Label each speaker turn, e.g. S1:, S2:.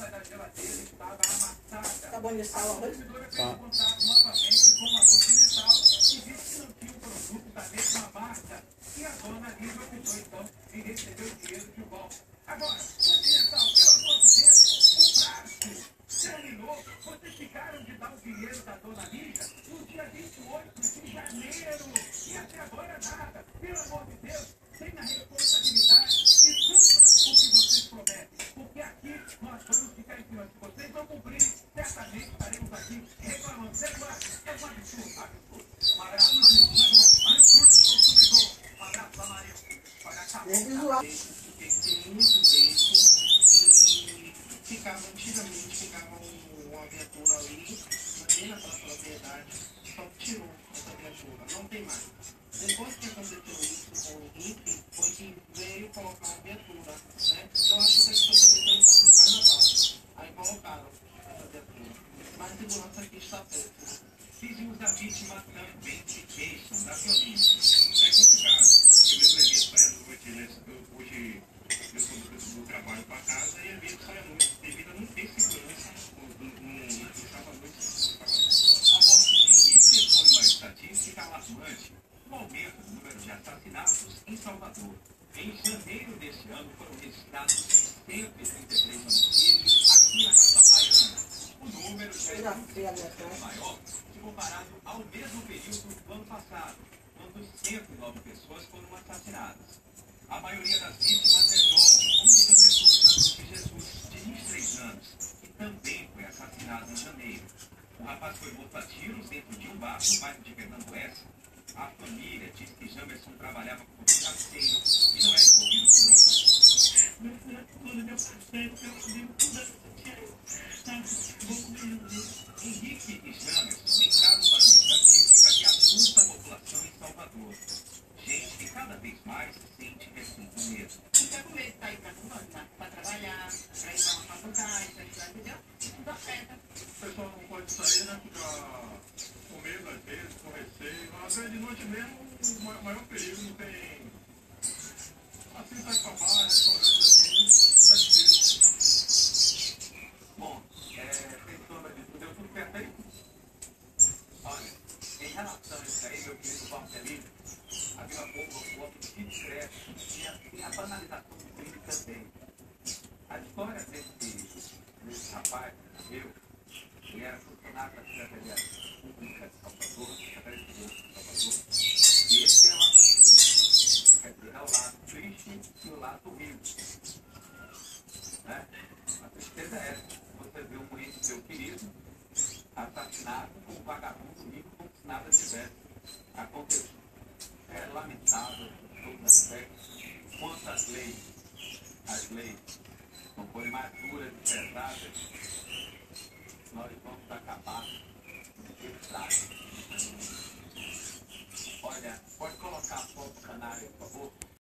S1: Tá bom de sal, arroz?
S2: Tá.
S3: Agora, Continental, pelo amor de Deus, o prazo terminou. Vocês ficaram de dar o dinheiro da dona Lígia no dia 28 de janeiro. E até agora nada. Pelo amor de Deus, tenha responsabilidade e cumpra o que vocês prometem. Porque aqui nós vamos ficar em cima de vocês, não cumprirem. Certamente estaremos aqui reclamando. É um absurdo, absurdo. Um abraço, consumidor. Um abraço, Amarelo. Ficava uma viatura ali, bem na praça da Piedade, só tirou essa viatura, não tem mais. Depois que aconteceu isso com o Henrique, foi que veio colocar uma viatura, né? Eu acho que as pessoas também estão fazendo carnaval. Aí colocaram essa viatura. Mas a segurança aqui está péssima. Vizinhos da vítima também se queixam da violência. É complicado. Eu mesmo evito sair à noite, né? Hoje eu sou do trabalho para casa e evito sair à noite devido a não ter segurança no sábado à noite. A morte de Henrique foi uma estatística alarmante no aumento do número de assassinatos em Salvador. Em janeiro deste ano foram registrados 133 homicídios aqui na capital baiana. O número já é maior se comparado ao mesmo período do ano passado, quando 109 pessoas foram assassinadas. A maioria das vítimas é jovem, como o Jamerson Santos de Jesus, de 23 anos, que também foi assassinado em janeiro. O rapaz foi morto a tiros dentro de um bar no bairro de Fernando Oeste. A família diz que Jamerson trabalhava como trasteiro e não era envolvido com drogas. Meu parceiro, eu tenho tudo. Henrique e Jamerson entraram uma estatística que assusta a população em Salvador. Gente que cada vez mais se sente com medo. Fica com medo de sair para trabalhar, para ir para uma faculdade, para estudar, entendeu? Tudo afeta. O pessoal não pode sair, né? Ficar com medo às vezes, com receio. Às vezes de noite mesmo, o maior perigo não tem. Assim sai para bar, restaurante assim, tá difícil. Bom, pensando nisso, deu tudo certo aí? Olha, em relação a isso aí, meu querido Marcelino, havia um outro discreto e tem a banalização do crime também. A história desse rapaz, ele era funcionário da Secretaria Pública de Salvador, Secretaria de Salvador, e ele tem uma família, quer dizer, é o lado triste e o lado horrível. Né? A tristeza é essa, você vê um ente seu querido assassinado por um vagabundo rico como se nada tivesse acontecido. É lamentável todo aspecto. Quanto as leis não forem mais duras e pesadas, nós vamos acabar com esse trágico.